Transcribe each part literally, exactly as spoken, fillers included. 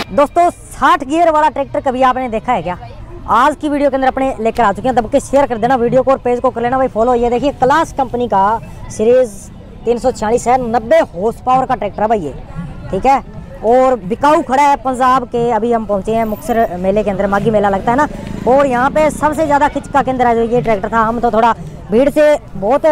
दोस्तों साठ गियर वाला ट्रैक्टर कभी आपने देखा है क्या? आज की वीडियो के अंदर अपने लेकर आ चुके हैं। दबके शेयर कर देना वीडियो को और पेज को कर लेना भाई फॉलो। ये देखिए क्लास कंपनी का सीरीज तीन सौ छियालीस है, नब्बे हॉर्स पावर का ट्रैक्टर है भाई ये, ठीक है। और बिकाऊ खड़ा है पंजाब के। अभी हम पहुंचे हैं मुक्तसर मेले के अंदर, माघी मेला लगता है ना, और यहाँ पे सबसे ज़्यादा खिंचका के अंदर है जो ये ट्रैक्टर था। हम तो थोड़ा भीड़ से बहुत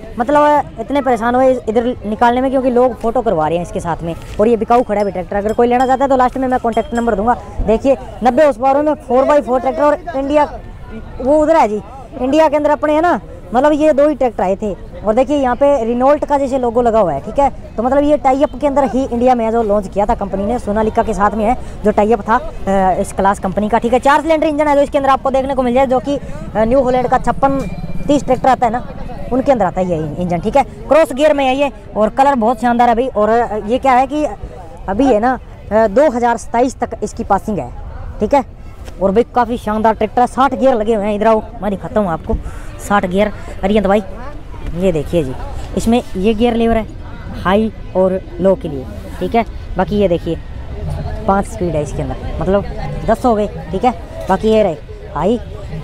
मतलब इतने परेशान हुए इधर निकालने में, क्योंकि लोग फोटो करवा रहे हैं इसके साथ में। और ये बिकाऊ खड़ा है भी ट्रैक्टर, अगर कोई लेना चाहता है तो लास्ट में मैं कॉन्टैक्ट नंबर दूंगा। देखिए नब्बे हॉर्स पावर में फोर बाई फोर ट्रैक्टर, और इंडिया वो उधर है जी, इंडिया के अंदर अपने है ना, मतलब ये दो ही ट्रैक्टर आए थे। और देखिए यहाँ पे रिनोल्ट का जैसे लोगो लगा हुआ है, ठीक है। तो मतलब ये टाइप के अंदर ही इंडिया में जो लॉन्च किया था कंपनी ने, सोनालिका के साथ में है जो टाइप था इस क्लास कंपनी का, ठीक है। चार सिलेंडर इंजन है जो इसके अंदर आपको देखने को मिल जाए, जो कि न्यू हॉलैंड का छप्पन तीस ट्रैक्टर आता है ना, उनके अंदर आता है ये इंजन, ठीक है। क्रॉस गियर में है ये, और कलर बहुत शानदार है भाई। और ये क्या है कि अभी है ना दो हज़ार सताईस तक इसकी पासिंग है, ठीक है। और भाई काफ़ी शानदार ट्रैक्टर है, साठ गियर लगे हुए हैं। इधर आओ मैं दिखाता हूँ आपको साठ गियर। अरियंत भाई ये देखिए जी, इसमें ये गियर लीवर है हाई और लो के लिए, ठीक है। बाकी ये देखिए पांच स्पीड है इसके अंदर, मतलब दस हो गए, ठीक है। बाकी ये रहे हाई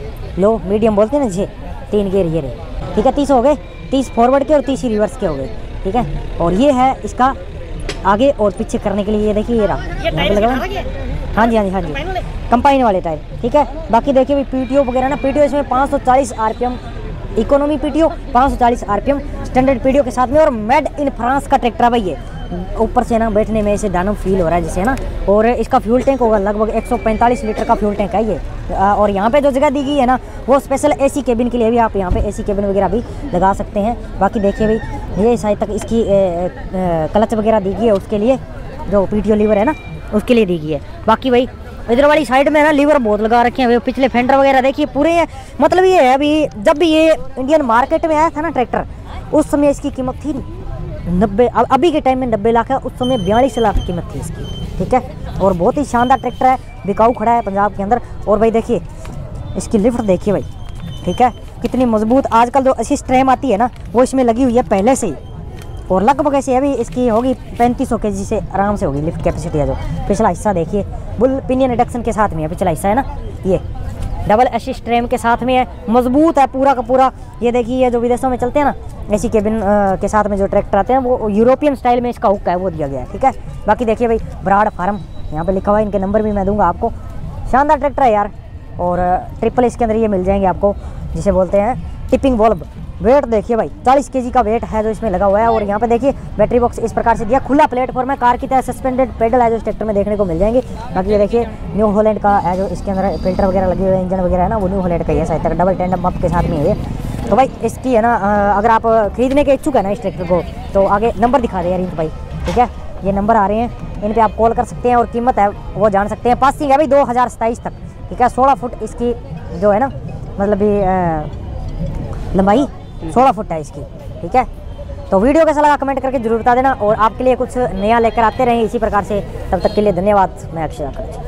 लो मीडियम बोलते हैं ना जिसे, तीन गियर ये रहे, ठीक है। तीस हो गए, तीस फॉरवर्ड के और तीस रिवर्स के हो गए, ठीक है। और ये है इसका आगे और पीछे करने के लिए, ये देखिए ये रहा यहाँ पे लगा हुआ। हाँ जी हाँ जी हाँ जी कंपाइन वाले टायर, ठीक है। बाकी देखिए भाई पीटीओ वगैरह ना, पीटीओ इसमें पाँच सौ चालीस आरपीएम इकोनॉमी पीटीओ, पाँच सौ चालीस आरपीएम स्टैंडर्ड पीटीओ के साथ में। और मेड इन फ्रांस का ट्रैक्टर है भाई ये। ऊपर से ना बैठने में इसे डायनामो फील हो रहा है जिसे ना। और इसका फ्यूल टैंक होगा लगभग एक सौ पैंतालीस लीटर का फ्यूल टैंक है ये। और यहाँ पे जो जगह दी गई है ना, वो स्पेशल एसी केबिन के लिए भी, आप यहाँ पे एसी केबिन वगैरह भी लगा सकते हैं। बाकी देखिए भाई ये साइड तक इसकी ए, ए, ए, क्लच वगैरह दी गई है, उसके लिए जो पीटीओ लीवर है ना उसके लिए दी गई है। बाकी भाई इधर वाली साइड में ना लीवर बहुत लगा रखे हैं, पिछले फेंडर वगैरह देखिए पूरे हैं। मतलब ये है अभी जब भी ये इंडियन मार्केट में आया था ना ट्रैक्टर, उस समय इसकी कीमत थी नब्बे, अभी के टाइम में नब्बे लाख है, उस समय बयालीस लाख कीमत थी इसकी, ठीक है। और बहुत ही शानदार ट्रैक्टर है, बिकाऊ खड़ा है पंजाब के अंदर। और भाई देखिए इसकी लिफ्ट देखिए भाई, ठीक है, कितनी मजबूत। आजकल जो असिस्ट ट्रैम आती है ना वो इसमें लगी हुई है पहले से ही। और लगभग ऐसे अभी इसकी होगी पैंतीस सौ के जी से आराम से होगी लिफ्ट कैपेसिटी है। जो पिछला हिस्सा देखिए बुल पिनियन रिडक्शन के साथ में है, पिछला हिस्सा है ना ये डबल असिस्ट ट्रैम के साथ में है, मजबूत है पूरा का पूरा। ये देखिए जो विदेशों में चलते हैं ना एसी केबिन के साथ में जो ट्रैक्टर आते हैं, वो यूरोपियन स्टाइल में इसका हुक है वो दिया गया है, ठीक है। बाकी देखिए भाई ब्राड फार्म यहाँ पे लिखा हुआ है, इनके नंबर भी मैं दूंगा आपको। शानदार ट्रैक्टर है यार। और ट्रिपल इसके अंदर ये मिल जाएंगे आपको, जिसे बोलते हैं टिपिंग वॉल्व। वेट देखिए भाई चालीस केजी का वेट है जो इसमें लगा हुआ है। और यहाँ पे देखिए बैटरी बॉक्स इस प्रकार से दिया, खुला प्लेटफॉर्म है, कार की तरह सस्पेंडेड पेडल है जो इस ट्रैक्टर में देखने को मिल जाएंगे। बाकी ये देखिए न्यू हॉलैंड का है जो इसके अंदर फिल्टर वगैरह लगे हुए हैं, इंजन वगैरह है ना वो न्यू हॉलैंड का ही है शायद तक, डबल टेंडम अप के साथ में ये। तो भाई इसकी है ना अगर आप खरीदने के इच्छुक है ना इस ट्रैक्टर को, तो आगे नंबर दिखा दे अरिंद भाई, ठीक है। ये नंबर आ रहे हैं, इन पर आप कॉल कर सकते हैं और कीमत है वो जान सकते हैं। पासिंग है भाई दो हज़ार सताईस तक, ठीक है। सोलह फुट इसकी जो है ना मतलब ये लंबाई सोलह फुट है इसकी, ठीक है। तो वीडियो कैसा लगा कमेंट करके जरूर बता देना, और आपके लिए कुछ नया लेकर आते रहें इसी प्रकार से। तब तक के लिए धन्यवाद। मैं अक्षय।